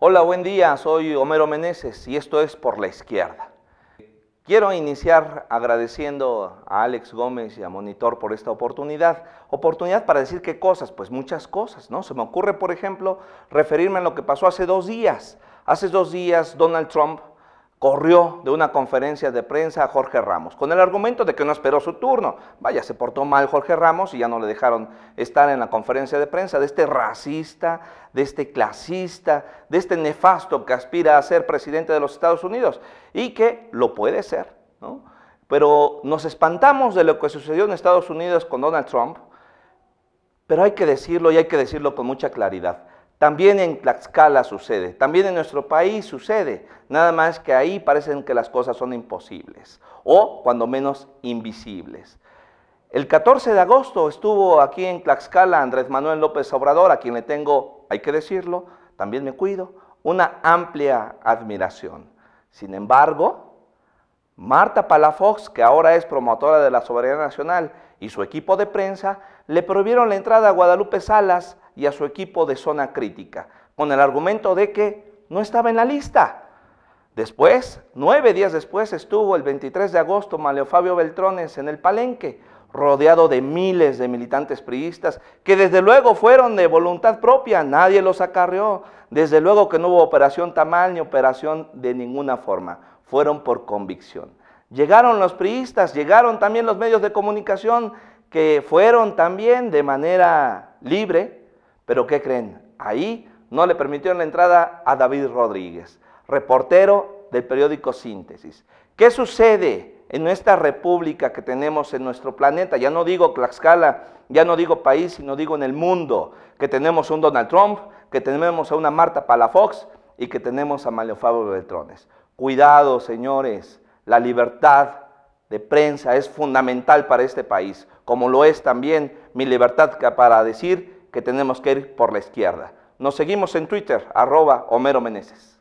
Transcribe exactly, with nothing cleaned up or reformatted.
Hola, buen día, soy Homero Meneses y esto es Por la Izquierda. Quiero iniciar agradeciendo a Alex Gómez y a Monitor por esta oportunidad. Oportunidad para decir qué cosas, pues muchas cosas, ¿no? Se me ocurre, por ejemplo, referirme a lo que pasó hace dos días. Hace dos días Donald Trump corrió de una conferencia de prensa a Jorge Ramos, con el argumento de que no esperó su turno. Vaya, se portó mal Jorge Ramos y ya no le dejaron estar en la conferencia de prensa de este racista, de este clasista, de este nefasto que aspira a ser presidente de los Estados Unidos y que lo puede ser, ¿no? Pero nos espantamos de lo que sucedió en Estados Unidos con Donald Trump, pero hay que decirlo y hay que decirlo con mucha claridad. También en Tlaxcala sucede, también en nuestro país sucede, nada más que ahí parecen que las cosas son imposibles, o cuando menos invisibles. El catorce de agosto estuvo aquí en Tlaxcala Andrés Manuel López Obrador, a quien le tengo, hay que decirlo, también me cuido, una amplia admiración. Sin embargo, Marta Palafox, que ahora es promotora de la soberanía nacional, y su equipo de prensa, le prohibieron la entrada a Guadalupe Salas y a su equipo de Zona Crítica, con el argumento de que no estaba en la lista. Después, nueve días después, estuvo el veintitrés de agosto Manlio Fabio Beltrones en el Palenque, rodeado de miles de militantes priistas, que desde luego fueron de voluntad propia, nadie los acarreó, desde luego que no hubo operación tamal ni operación de ninguna forma, fueron por convicción. Llegaron los priistas, llegaron también los medios de comunicación, que fueron también de manera libre, pero ¿qué creen? Ahí no le permitieron la entrada a David Rodríguez, reportero del periódico Síntesis. ¿Qué sucede en nuestra república que tenemos en nuestro planeta? Ya no digo Tlaxcala, ya no digo país, sino digo en el mundo, que tenemos un Donald Trump, que tenemos a una Marta Palafox y que tenemos a Manlio Fabio Beltrones. Cuidado, señores, la libertad de prensa es fundamental para este país, como lo es también mi libertad para decir que tenemos que ir por la izquierda. Nos seguimos en Twitter, arroba Homero Meneses.